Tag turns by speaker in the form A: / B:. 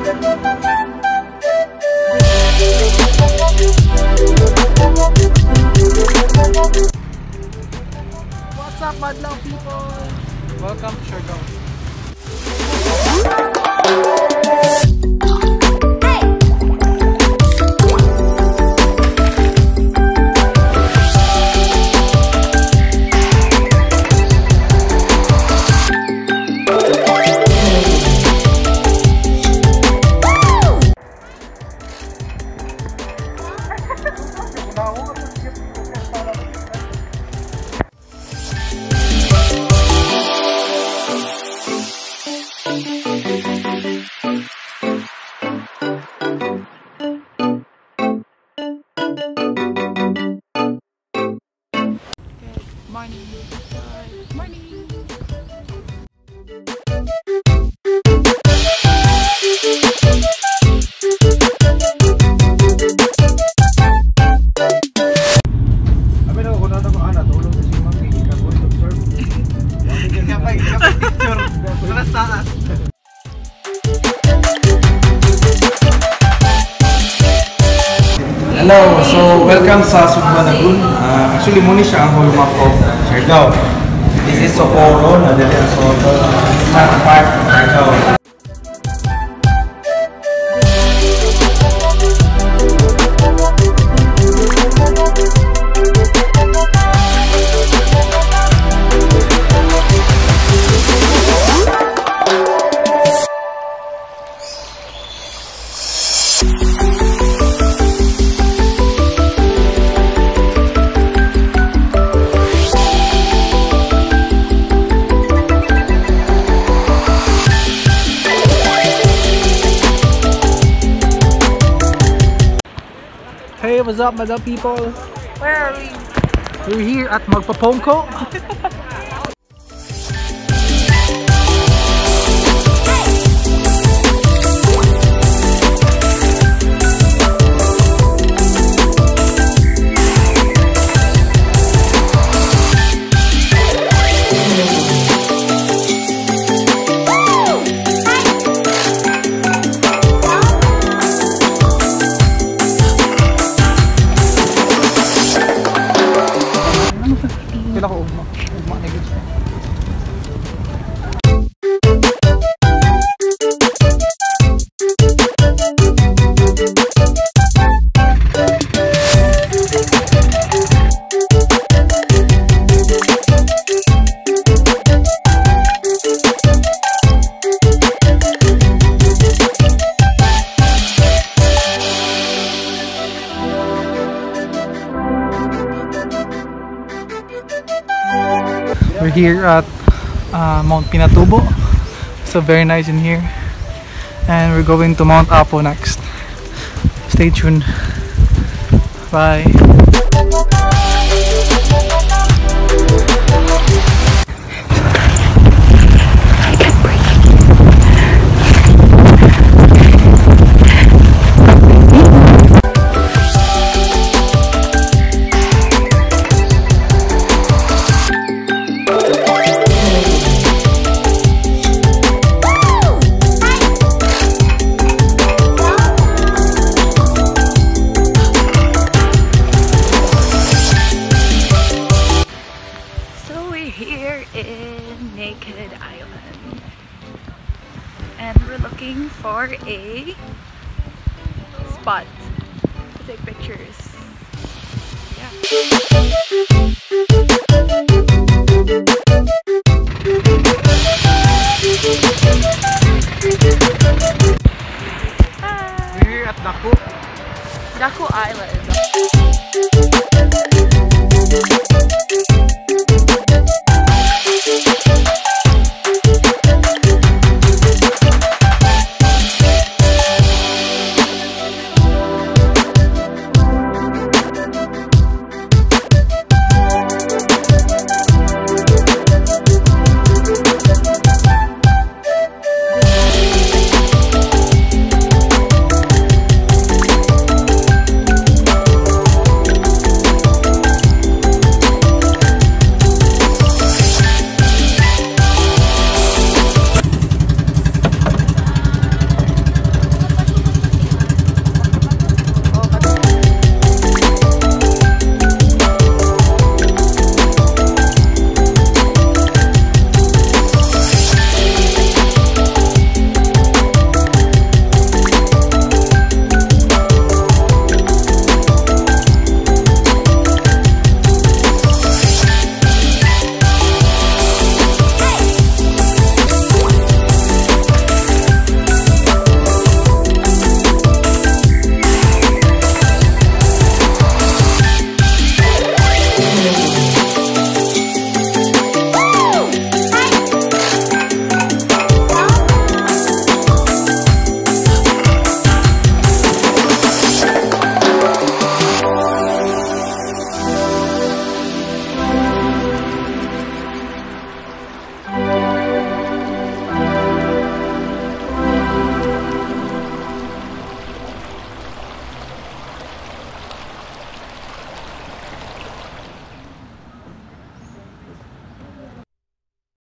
A: What's up, Madlaw people? Welcome to Siargao.
B: Hello, so welcome sa Sugmanagun. Actually, muna siya ang whole map of Siargao. This is Socorro, nadali ang Soto. Not part of Siargao.
A: Hey, what's up, Madam people?
C: Where are we?
A: We're here at Magpapongko. We're here at Mount Pinatubo. So very nice in here, and we're going to Mount Apo next. Stay tuned. Bye.
C: And we're looking for a spot to take pictures. Yeah.
A: Hi. We're here at Daku
C: Island.